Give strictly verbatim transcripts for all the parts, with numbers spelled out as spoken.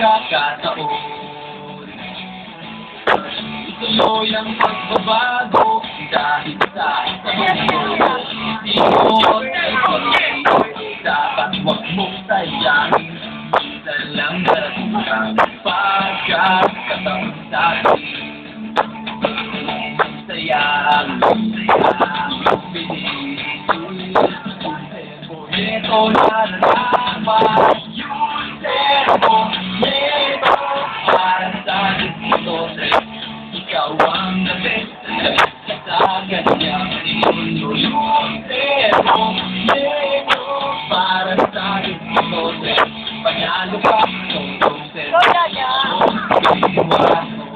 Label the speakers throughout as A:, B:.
A: pagkakataon. Ituloy ang pagbabago dahil sa isang mundo. Ikot ay pag-ibig, dapat wag mong sayangin. Minsan lang darating ang pagkakataon sa'tin. Sayang, sayang, bilis, ito nalalaman. Yung servo, ito para sa dito. Ikaw ang nabit, nabit ka sa ganyang mundo. Yung servo, ito para sa dito. Panalo ka, itong servo, iwan mo.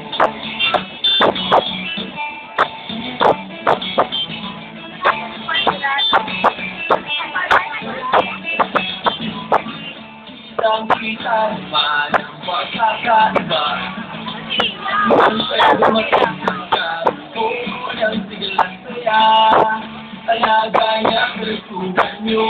A: Kitang-kita naman ang pagkakaiba. Ang pwede matagpugan ko ng sigalang saya. Talaga niyang resugan niyo.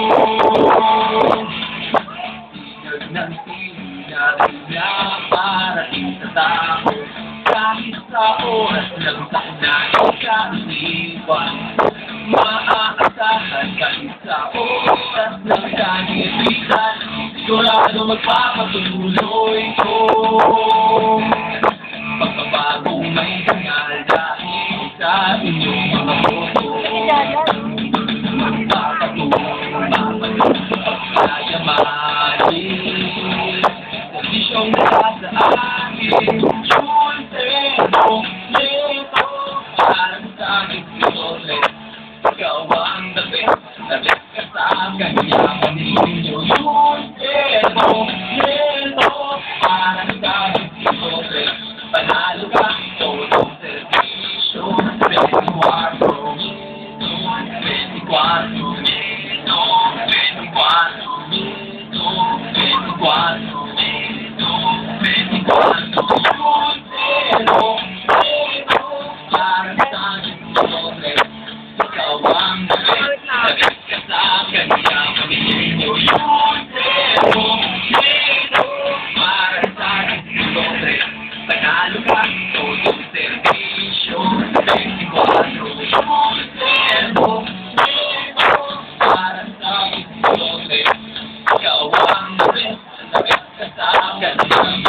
A: Tigag ng piling natin na parating sa tao. Kahit sa oras lang sa unahin ka iniwan. Maaasahan kahit sa oras ng kanibigan. Sigurado magpapatuloy ko. Pagbabago may dangal dahil sa inyong mga boto. Magpapatuloy, magpapatuloy, pagkayamanin. Kondisyong nila sa akin. Yung servo, ito para sa akin pilote. Ikaw ang the best, the best ka sa kanyaman ninyo. Yung servo, ito para sa akin pilote. Panalo ka, todo servisyo. Twenty-cuatro minuto, twenty-cuatro minuto, twenty-cuatro minuto, twenty-cuatro minuto, twenty-cuatro. Yung servo, ito para sa akin pilote. Ikaw ang nabit, nabit ka sa kanyaman ninyo. Yung servo, ito para sa akin pilote. Panalo ka, todo servisyo, twenty-cuatro. Yung servo, ito para sa akin pilote. Ikaw ang nabit, nabit ka sa kanyaman.